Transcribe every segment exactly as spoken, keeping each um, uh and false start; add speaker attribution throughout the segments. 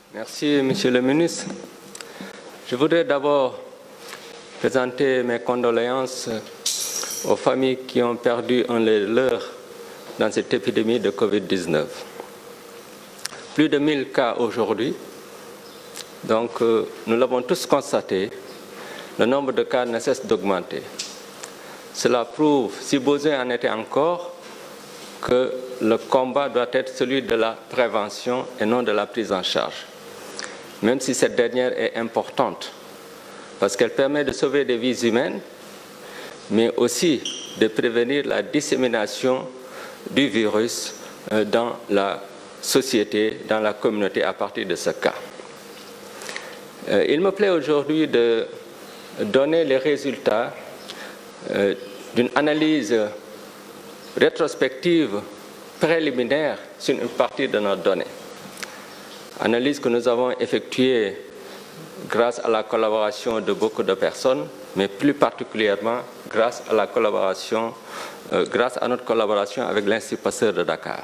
Speaker 1: Merci, Monsieur le ministre. Je voudrais d'abord présenter mes condoléances aux familles qui ont perdu un de leurs dans cette épidémie de Covid dix-neuf. Plus de mille cas aujourd'hui, donc euh, nous l'avons tous constaté, le nombre de cas ne cesse d'augmenter. Cela prouve, si besoin en était encore, que le combat doit être celui de la prévention et non de la prise en charge. Même si cette dernière est importante, parce qu'elle permet de sauver des vies humaines, mais aussi de prévenir la dissémination du virus dans la société, dans la communauté à partir de ce cas. Il me plaît aujourd'hui de donner les résultats d'une analyse rétrospective préliminaire sur une partie de nos données. Analyse que nous avons effectuée grâce à la collaboration de beaucoup de personnes, mais plus particulièrement grâce à la collaboration, euh, grâce à notre collaboration avec l'Institut Pasteur de Dakar.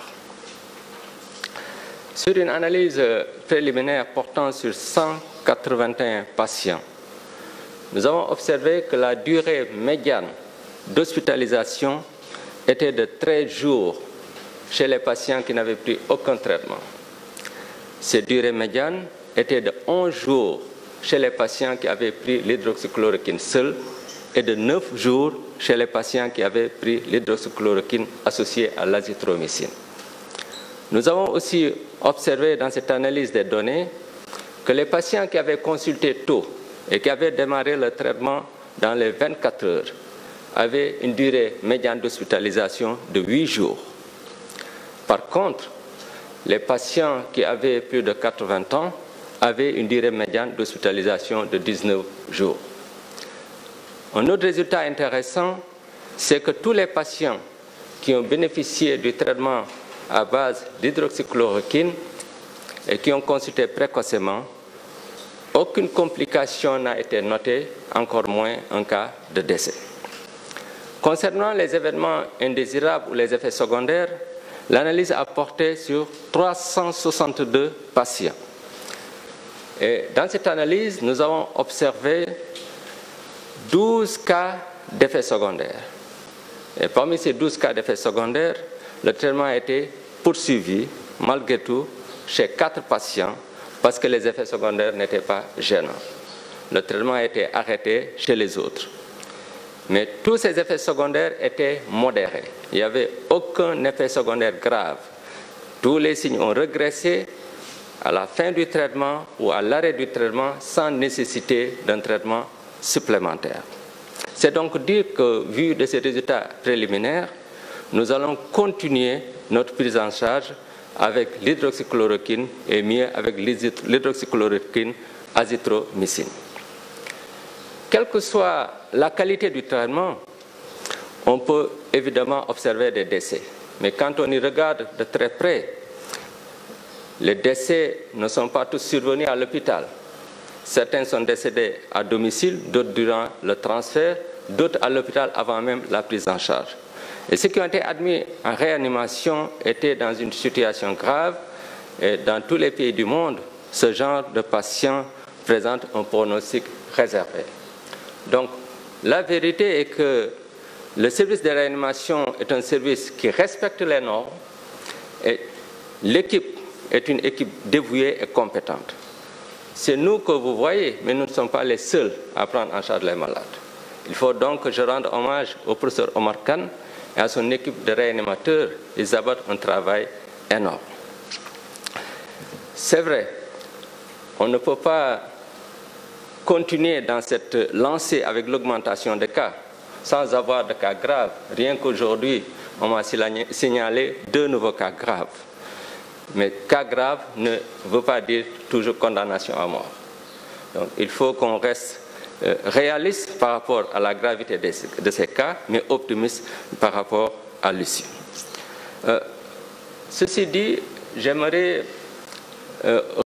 Speaker 1: Sur une analyse préliminaire portant sur cent quatre-vingt-un patients, nous avons observé que la durée médiane d'hospitalisation était de treize jours chez les patients qui n'avaient pris aucun traitement. Cette durée médiane était de onze jours chez les patients qui avaient pris l'hydroxychloroquine seule et de neuf jours chez les patients qui avaient pris l'hydroxychloroquine associée à l'azithromycine. Nous avons aussi observé dans cette analyse des données que les patients qui avaient consulté tôt et qui avaient démarré le traitement dans les vingt-quatre heures avaient une durée médiane d'hospitalisation de huit jours. Par contre, les patients qui avaient plus de quatre-vingts ans avaient une durée médiane d'hospitalisation de dix-neuf jours. Un autre résultat intéressant, c'est que tous les patients qui ont bénéficié du traitement à base d'hydroxychloroquine et qui ont consulté précocement, aucune complication n'a été notée, encore moins un cas de décès. Concernant les événements indésirables ou les effets secondaires, l'analyse a porté sur trois cent soixante-deux patients. Et dans cette analyse, nous avons observé douze cas d'effets secondaires. Et parmi ces douze cas d'effets secondaires, le traitement a été poursuivi, malgré tout, chez quatre patients, parce que les effets secondaires n'étaient pas gênants. Le traitement a été arrêté chez les autres. Mais tous ces effets secondaires étaient modérés. Il n'y avait aucun effet secondaire grave. Tous les signes ont régressé à la fin du traitement ou à l'arrêt du traitement sans nécessité d'un traitement supplémentaire. C'est donc dire que, vu de ces résultats préliminaires, nous allons continuer notre prise en charge avec l'hydroxychloroquine et mieux avec l'hydroxychloroquine azithromycine. Quelle que soit la qualité du traitement, on peut évidemment observer des décès. Mais quand on y regarde de très près, les décès ne sont pas tous survenus à l'hôpital. Certains sont décédés à domicile, d'autres durant le transfert, d'autres à l'hôpital avant même la prise en charge. Et ceux qui ont été admis en réanimation étaient dans une situation grave. Et dans tous les pays du monde, ce genre de patients présente un pronostic réservé. Donc, la vérité est que le service de réanimation est un service qui respecte les normes et l'équipe est une équipe dévouée et compétente. C'est nous que vous voyez, mais nous ne sommes pas les seuls à prendre en charge les malades. Il faut donc que je rende hommage au professeur Omar Khan et à son équipe de réanimateurs. Ils abattent un travail énorme. C'est vrai, on ne peut pas continuer dans cette lancée avec l'augmentation des cas sans avoir de cas graves. Rien qu'aujourd'hui, on m'a signalé deux nouveaux cas graves. Mais cas grave ne veut pas dire toujours condamnation à mort. Donc il faut qu'on reste euh, réaliste par rapport à la gravité de ces, de ces cas, mais optimiste par rapport à l'issue. Euh, ceci dit, j'aimerais euh,